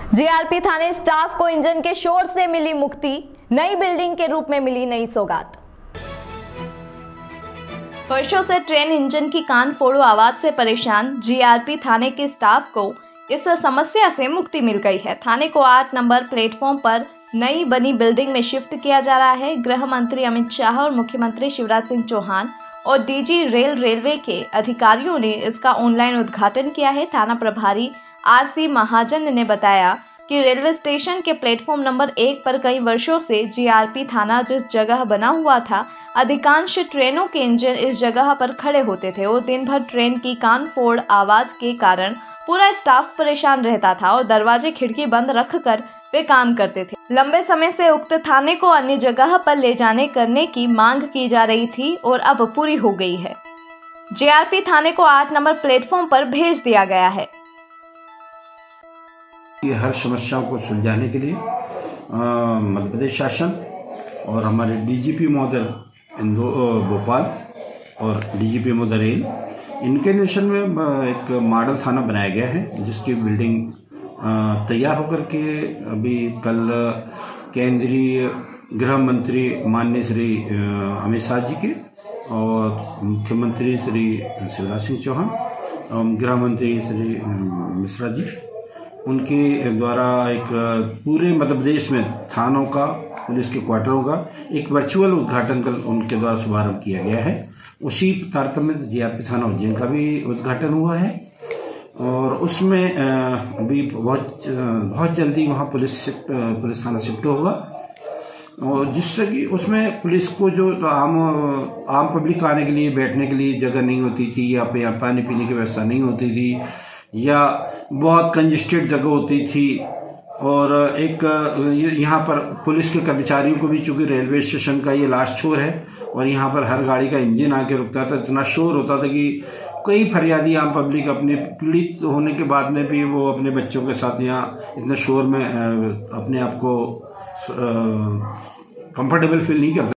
GRP थाने staff को engine के शोर से मिली मुक्ति, नई बिल्डिंग के रूप में मिली नई सौगात। वर्षों से ट्रेन इंजन की कान फोड़ो आवाज से परेशान जीआरपी थाने के स्टाफ को इस समस्या से मुक्ति मिल गई है। थाने को 8 नंबर प्लेटफॉर्म पर नई बनी बिल्डिंग में शिफ्ट किया जा रहा है। गृह मंत्री अमित शाह और मुख्यमंत्री शिवराज सिंह चौहान और डीजी रेलवे के अधिकारियों ने इसका ऑनलाइन उद्घाटन किया है। थाना प्रभारी आरसी महाजन ने बताया कि रेलवे स्टेशन के प्लेटफॉर्म नंबर 1 पर कई वर्षों से जीआरपी थाना जिस जगह बना हुआ था, अधिकांश ट्रेनों के इंजन इस जगह पर खड़े होते थे और दिन भर ट्रेन की कान फोड़ आवाज के कारण पूरा स्टाफ परेशान रहता था और दरवाजे खिड़की बंद रखकर वे काम करते थे। लंबे समय से उक्त थाने को अन्य जगह पर ले जाने करने की मांग की जा रही थी और अब पूरी हो गई है। जीआरपी थाने को 8 नंबर प्लेटफॉर्म पर भेज दिया गया है। ये हर समस्याओं को सुलझाने के लिए मध्य प्रदेश शासन और हमारे डीजीपी महोदय भोपाल और डीजीपी महोदय रेल, इनके नेशन में एक मॉडल थाना बनाया गया है, जिसकी बिल्डिंग तैयार होकर के अभी कल केंद्रीय गृह मंत्री माननीय श्री अमित शाह जी के और मुख्यमंत्री श्री शिवराज सिंह चौहान और गृह मंत्री श्री मिश्रा जी, उनके द्वारा एक पूरे मध्य प्रदेश में थानों का, पुलिस के क्वार्टरों का एक वर्चुअल उद्घाटन कल उनके द्वारा शुभारंभ किया गया है। उसी तारतम्य में जीआरपी थाना उज्जैन का भी उद्घाटन हुआ है और उसमें अभी बहुत जल्दी वहां पुलिस थाना शिफ्ट होगा और जिससे कि उसमें पुलिस को जो आम पब्लिक आने के लिए, बैठने के लिए जगह नहीं होती थी या पानी पीने की व्यवस्था नहीं होती थी या बहुत कंजेस्टेड जगह होती थी और एक यहाँ पर पुलिस के कर्मचारियों को भी, चूंकि रेलवे स्टेशन का ये लास्ट छोर है और यहाँ पर हर गाड़ी का इंजन आके रुकता था, इतना शोर होता था कि कई फरियादी आम पब्लिक अपने पीड़ित होने के बाद में भी वो अपने बच्चों के साथ यहाँ इतने शोर में अपने आप को कंफर्टेबल फील नहीं करते।